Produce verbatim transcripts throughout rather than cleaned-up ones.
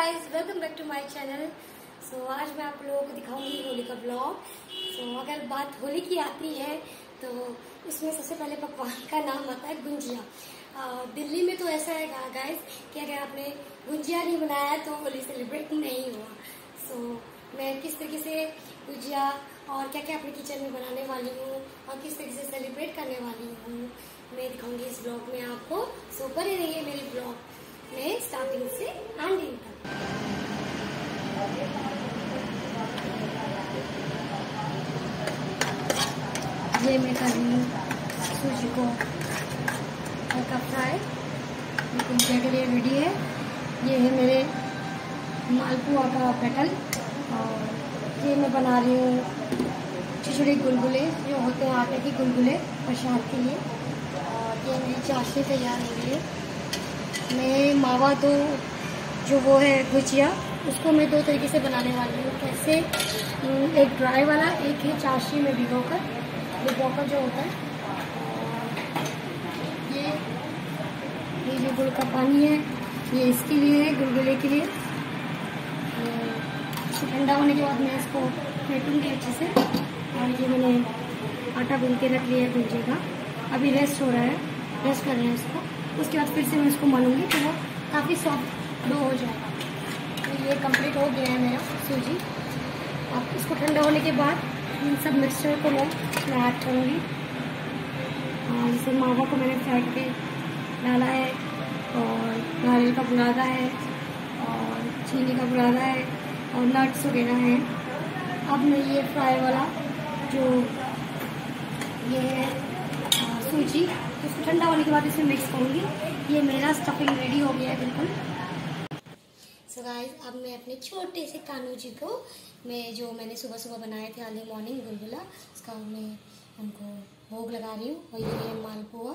Guys, welcome back to my channel. So आज मैं आप लोगों को दिखाऊंगी होली का ब्लॉग। सो so, अगर बात होली की आती है तो उसमें सबसे पहले पकवान का नाम आता है गुंजिया। uh, दिल्ली में तो ऐसा है गाइस कि अगर आपने गुंजिया नहीं बनाया तो होली सेलिब्रेट नहीं हुआ। सो so, मैं किस तरीके से गुंजिया और क्या क्या अपने किचन में बनाने वाली हूँ और किस तरीके से सेलिब्रेट करने वाली हूँ मैं दिखाऊंगी इस ब्लॉग में आपको। सो so, बने रहिए मेरे ब्लॉग में स्टार्टिंग से एंडिंग तक। ये मैं कर रही हूँ सूजी को हल्का फ्राई, गुंजिया के लिए रेडी है। ये है मेरे मालपुआ का बैटर और ये मैं बना रही हूँ छोटे छोटे गुलगुले जो होते हैं आटे के गुलगुले प्रसाद के लिए। और ये मेरी चाशनी तैयार हो रही है। मैं मावा तो जो वो है गुजिया उसको मैं दो तरीके से बनाने वाली हूँ। कैसे, एक ड्राई वाला, एक है चाशनी में भिगोकर भिगोकर जो होता है। ये ये जो गुड़ का पानी है ये इसके लिए है, गुलगुले के लिए। ठंडा होने के बाद मैं इसको फेंटूंगी अच्छे से। और ये मैंने आटा गूंद के रख लिया है गुंजिया का, अभी रेस्ट हो रहा है, रेस्ट कर रहे हैं इसको। उसके बाद फिर से मैं इसको मलूंगी तो वो काफ़ी सॉफ्ट डो हो जाएगा। तो ये कंप्लीट हो गया है मेरा सूजी। अब इसको ठंडा होने के बाद इन सब मिक्सचर को मैं मैं ऐड करूँगी। और जैसे मावा को मैंने फेंट के डाला है और नारियल का बुरादा है और चीनी का बुरादा है और नट्स वगैरह है। अब मैं ये फ्राई वाला जो ये है सूजी, इसको ठंडा होने के बाद इसमें मिक्स करूँगी। ये मेरा स्टफिंग रेडी हो गया है बिल्कुल। सो गाइस, अब मैं अपने छोटे से कानू जी को मैं जो मैंने सुबह सुबह बनाए थे अर्ली मॉर्निंग गुलगुला, उसका मैं उनको भोग लगा रही हूँ। और ये है मालपुआ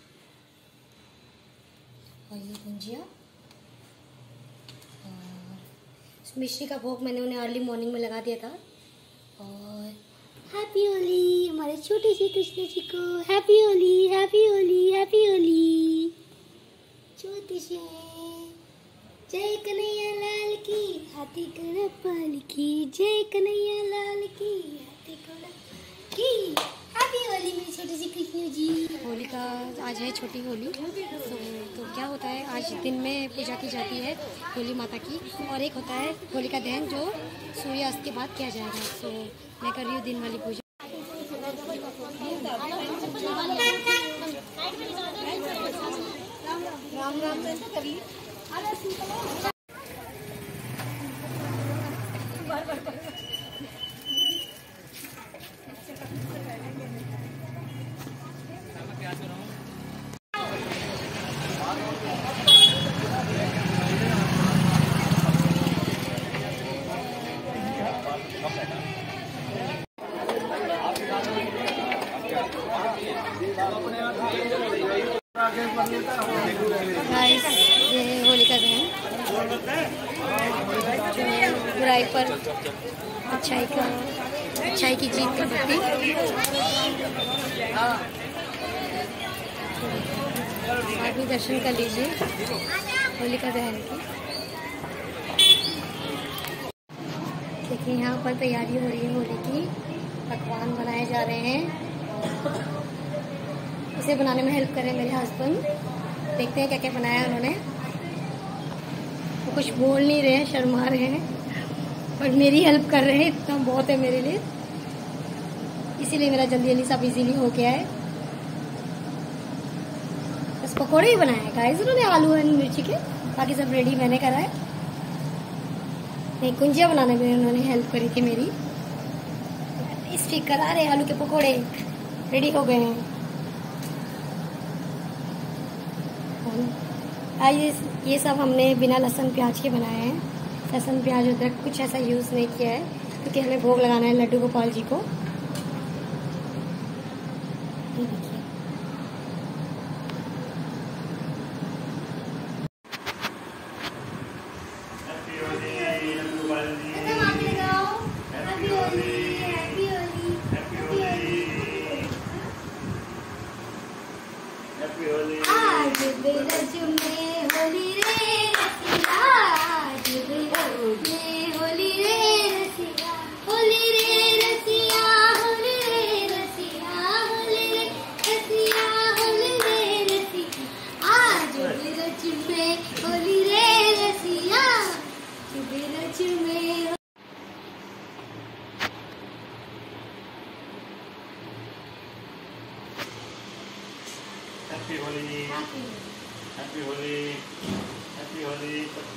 और ये गुंजिया और मिश्री का भोग मैंने उन्हें अर्ली मॉर्निंग में लगा दिया था। और हैप्पी होली हमारे छोटे से कृष्ण जी को। Happy Holi, happy Holi, happy Holi छोटे से। जय कन्हैया लाल की, हाथी कड़पाल की, जय कन्हैया लाल की, हाथी कड़पाल की। हैप्पी होली मेरे छोटे से कृष्ण जी। होली का आज है छोटी होली। तो, तो क्या होता है, आज दिन में पूजा की जाती है होली माता की, और एक होता है होलिका दहन जो सूर्यास्त के बाद किया जाएगा। तो मैं कर रही हूँ दिन वाली पूजा। राम राम कर ली। गाइस, ये है होलिका दहन, बुराई पर अच्छाई का अच्छाई की जीत का प्रतीक। आप भी दर्शन कर लीजिए होलिका दहन की। देखिए यहाँ पर तैयारी हो रही है होली की, पकवान बनाए जा रहे हैं। इसे बनाने में हेल्प कर रहे हैं मेरे हस्बैंड। देखते हैं क्या क्या बनाया है उन्होंने। वो कुछ बोल नहीं रहे हैं, शर्मा रहे हैं, पर मेरी हेल्प कर रहे हैं, इतना बहुत है मेरे लिए। इसीलिए मेरा जल्दी जल्दी सब इजीली हो गया है। बस पकौड़े ही बनाए हैं गाइस उन्होंने, आलू एंड मिर्ची के, बाकी सब रेडी मैंने करा है। नहीं, गुंजिया बनाने में उन्होंने हेल्प करी थी मेरी। स्टिक करा रहे, आलू के पकौड़े रेडी हो गए हैं। ये ये सब हमने बिना लहसुन प्याज के बनाए हैं। लहसुन प्याज अदरक कुछ ऐसा यूज़ नहीं किया है क्योंकि हमें भोग लगाना है लड्डू गोपाल जी को। ये देखिए, आज बेरज में होली रे रसिया, आज सच में। Happy Holi, happy Holi, happy Holi,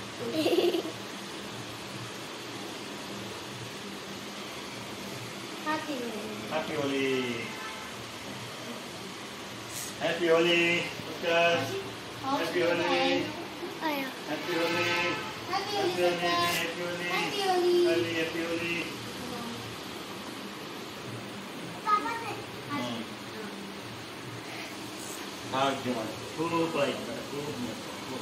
happy Holi, happy Holi, happy Holi, happy Holi, happy Holi, happy Holi, happy Holi. भाग्यवान, खूब बाइक खूब खूब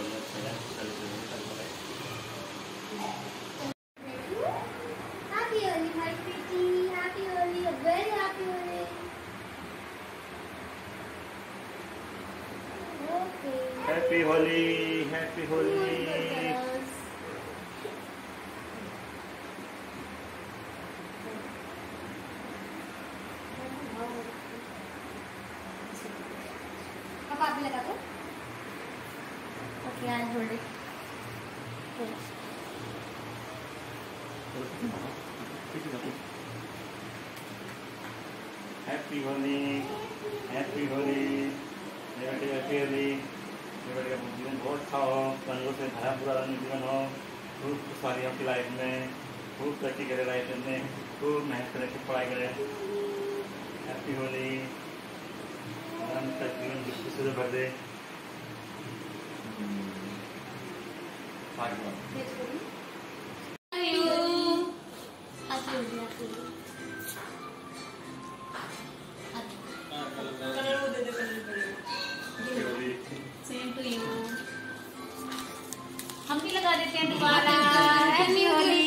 Happy Holi, my pretty. Happy Holi, a very happy Holi. Okay. Happy Holi, happy Holi. पापा आप भी लगा दो। Okay, I'll hold it. Happy Holi, happy Holi, happy happy Holi. जीवन बहुत अच्छा हो, रंगों से भरा पूरा रंग जीवन हो, खूब खुशहाली आपकी लाइफ में, खूब तरक्की करे लाइफ में, खूब मेहनत करे, खूब पढ़ाई करे। हैप्पी होली, रंग का जीवन खुशी से भर दे। हम भी लगा देते हैं दोबारा। Happy Holi,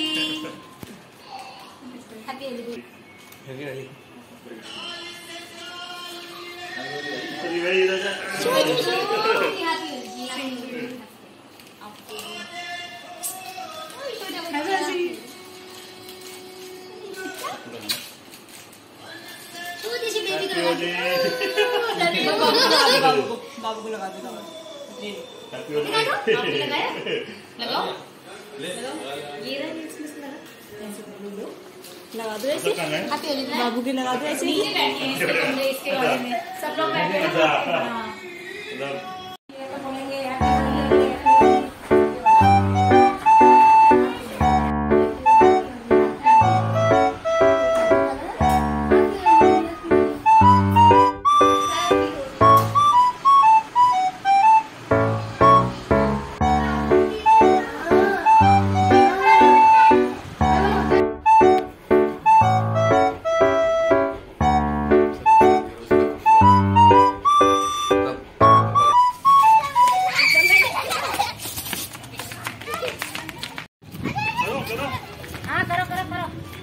happy Holi, happy Holi. चलिए भाई इधर जा। बाबू को लगा दे। लगाया? लगाओ। ये रहा इसमें से लगा। लगा दो ऐसे। हैप्पी होली बाबू के लगा दो ऐसे। नीचे बैठे हैं इसके कमरे इसके बारे में सब लोग बैठे हैं। हाँ। ये तो बोलेंगे हैप्पी होली। हाँ करो करो करो।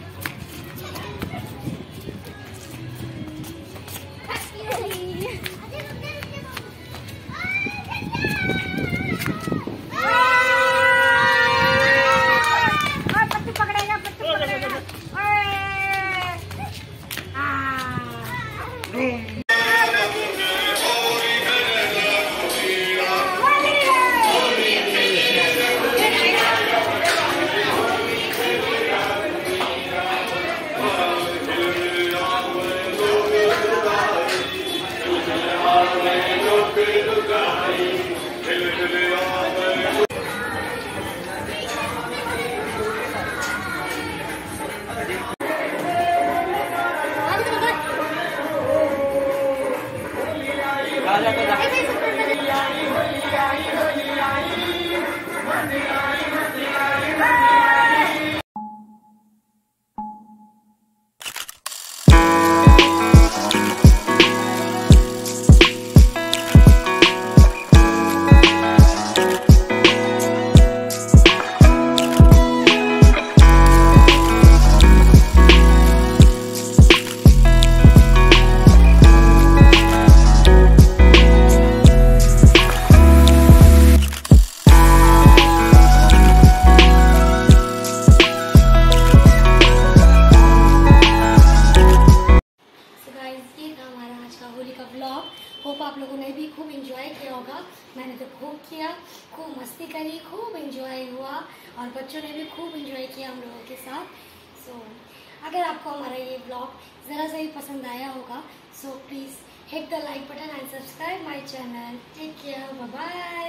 पट्टी पकड़ेगा पट्टी पकड़ेगा। का व्लॉग। होप आप लोगों ने भी खूब एंजॉय किया होगा। मैंने तो खूब किया, खूब मस्ती करी, खूब एंजॉय हुआ और बच्चों ने भी खूब एंजॉय किया हम लोगों के साथ। सो so, अगर आपको हमारा ये व्लॉग ज़रा सा ही पसंद आया होगा, so please hit the like button and subscribe my channel. Take care, bye bye.